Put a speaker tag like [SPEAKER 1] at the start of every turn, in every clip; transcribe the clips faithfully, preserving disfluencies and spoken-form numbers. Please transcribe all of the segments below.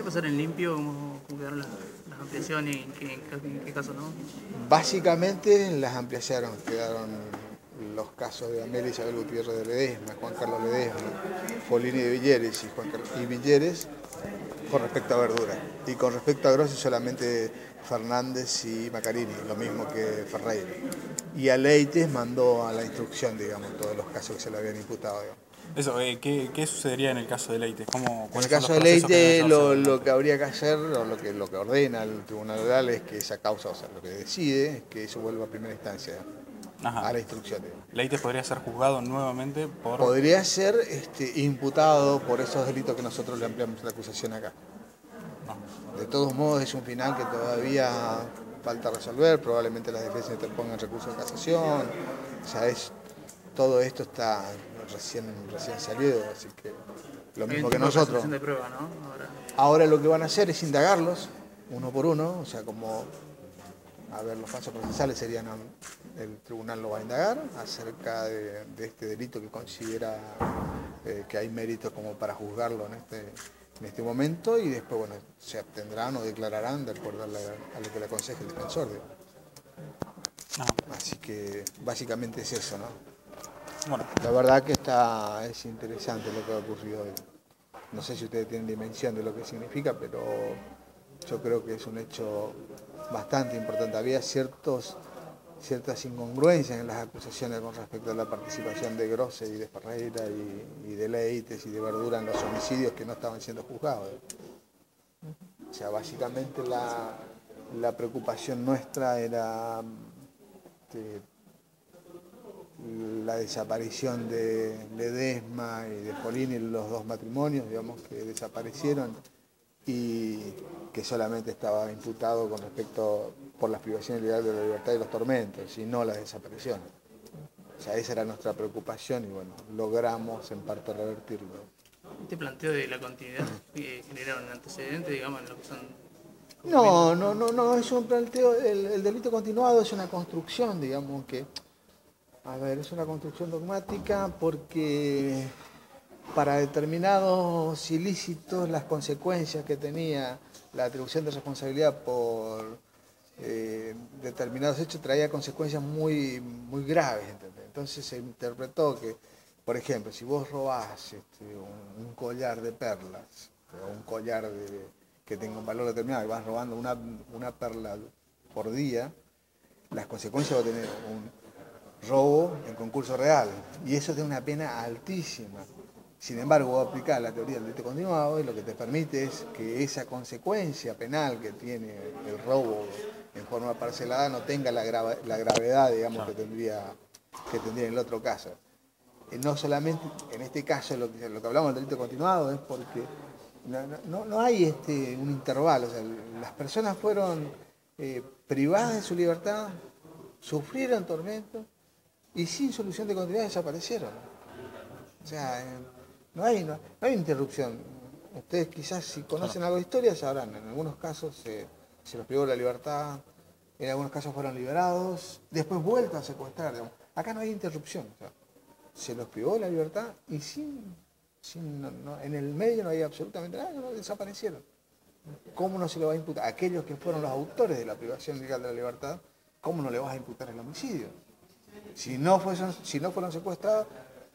[SPEAKER 1] pasar en limpio? ¿Cómo, cómo quedaron las, las ampliaciones y en qué, en qué, en qué caso no?
[SPEAKER 2] Básicamente las ampliaron, quedaron los casos de Amelia Isabel Gutiérrez de Ledesma, Juan Carlos Ledesma, Folini de Villeres y, Juan Carlos, y Villeres con respecto a Verdura. Y con respecto a Grossi solamente Fernández y Macarini, lo mismo que Ferreira. Y a Leites mandó a la instrucción, digamos, todos los casos que se le habían imputado. Digamos.
[SPEAKER 3] Eso, eh, ¿qué, ¿qué sucedería en el caso de Leites? ¿Cómo,
[SPEAKER 2] En el
[SPEAKER 3] ¿Cuáles son los
[SPEAKER 2] caso de
[SPEAKER 3] procesos que deben
[SPEAKER 2] Leite,
[SPEAKER 3] llevarse
[SPEAKER 2] lo, lo
[SPEAKER 3] adelante?
[SPEAKER 2] que habría que hacer, o lo que, lo que ordena el Tribunal Oral es que esa causa, o sea, lo que decide es que eso vuelva a primera instancia,
[SPEAKER 3] Ajá.
[SPEAKER 2] a la instrucción. Digamos.
[SPEAKER 3] Leites podría ser juzgado nuevamente por...
[SPEAKER 2] Podría ser este, imputado por esos delitos que nosotros le ampliamos la acusación acá. De todos modos, es un final que todavía falta resolver, probablemente las defensas interpongan recurso de casación, o sea, es, todo esto está recién, recién salido, así que lo mismo que nosotros.
[SPEAKER 1] De prueba, ¿no? Ahora...
[SPEAKER 2] Ahora lo que van a hacer es indagarlos, uno por uno, o sea, como, a ver, los falsos procesales serían, el tribunal lo va a indagar acerca de, de este delito que considera eh, que hay mérito como para juzgarlo en este... en este momento y después, bueno, se abstendrán o declararán de acuerdo a, la, a lo que le aconseje el defensor. No. Así que básicamente es eso, ¿no? Bueno. La verdad que está, es interesante lo que ha ocurrido hoy. No sé si ustedes tienen dimensión de lo que significa, pero yo creo que es un hecho bastante importante. Había ciertos, ciertas incongruencias en las acusaciones con respecto a la participación de Grosse y de Ferreira y, y de Leites y de Verdura en los homicidios que no estaban siendo juzgados. O sea, básicamente la, la preocupación nuestra era de, la desaparición de Ledesma y de Folini, los dos matrimonios, digamos, que desaparecieron y que solamente estaba imputado con respecto por las privaciones ilegales de la libertad y los tormentos, y no las desapariciones. O sea, esa era nuestra preocupación y bueno, logramos en parte revertirlo.
[SPEAKER 1] ¿Este planteo de la continuidad eh, genera un antecedente, digamos, en lo que son...
[SPEAKER 2] No, no, no, no, es un planteo, el, el delito continuado es una construcción, digamos, que, a ver, es una construcción dogmática porque para determinados ilícitos las consecuencias que tenía la atribución de responsabilidad por eh, determinados hechos traía consecuencias muy, muy graves, ¿entendés? Entonces se interpretó que, por ejemplo, si vos robás este, un, un collar de perlas o un collar de, que tenga un valor determinado y vas robando una, una perla por día, las consecuencias va a tener un robo en concurso real y eso tiene una pena altísima. Sin embargo, vos aplicás la teoría del delito continuado y lo que te permite es que esa consecuencia penal que tiene el robo en forma parcelada no tenga la, grave, la gravedad, digamos, que tendría, que tendría en el otro caso. Eh, no solamente, en este caso, lo que, lo que hablamos del delito continuado es porque no, no, no hay este, un intervalo. O sea, las personas fueron eh, privadas de su libertad, sufrieron tormentos y sin solución de continuidad desaparecieron. O sea, eh, no hay, no, no hay interrupción. Ustedes quizás si conocen algo de historia sabrán, en algunos casos se, se los privó de la libertad, en algunos casos fueron liberados, después vueltos a secuestrar. Digamos. Acá no hay interrupción. O sea, se los privó de la libertad y sin, sin no, no, en el medio no hay absolutamente nada, no, desaparecieron. ¿Cómo no se le va a imputar? Aquellos que fueron los autores de la privación ilegal de la libertad, ¿cómo no le vas a imputar el homicidio? Si no, fueron, si no fueron secuestrados,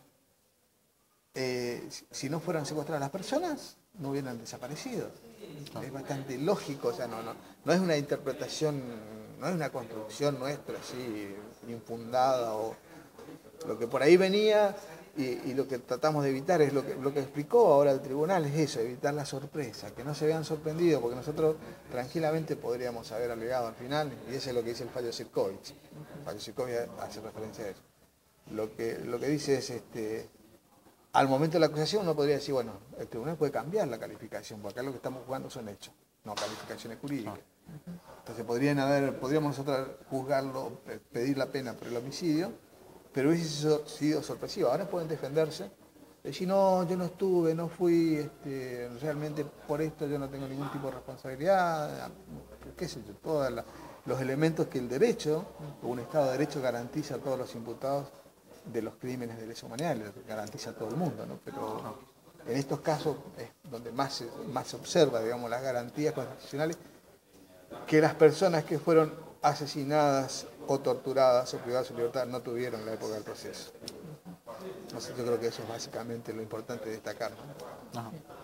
[SPEAKER 2] Eh, si no fueran secuestradas las personas, no hubieran desaparecido. Es bastante lógico, o sea, no, no, no es una interpretación, no es una construcción nuestra así infundada o lo que por ahí venía y, y lo que tratamos de evitar es lo que, lo que explicó ahora el tribunal, es eso, evitar la sorpresa, que no se vean sorprendidos, porque nosotros tranquilamente podríamos haber alegado al final, y eso es lo que dice el fallo Sirkovich. El fallo Sirkovich hace referencia a eso. Lo que, lo que dice es este. Al momento de la acusación uno podría decir, bueno, el tribunal puede cambiar la calificación, porque acá lo que estamos jugando son hechos, no calificaciones jurídicas. Entonces podrían haber, podríamos nosotros juzgarlo, pedir la pena por el homicidio, pero hubiese sido sorpresivo. Ahora pueden defenderse, decir, no, yo no estuve, no fui, este, realmente por esto yo no tengo ningún tipo de responsabilidad, qué sé yo, todos los elementos que el derecho, un Estado de Derecho garantiza a todos los imputados de los crímenes de lesa humanidad, le garantiza a todo el mundo, ¿no? Pero en estos casos es donde más se, más se observa, digamos, las garantías constitucionales, que las personas que fueron asesinadas o torturadas o privadas de su libertad no tuvieron en la época del proceso. Entonces yo creo que eso es básicamente lo importante de destacar, ¿no?
[SPEAKER 3] Ajá.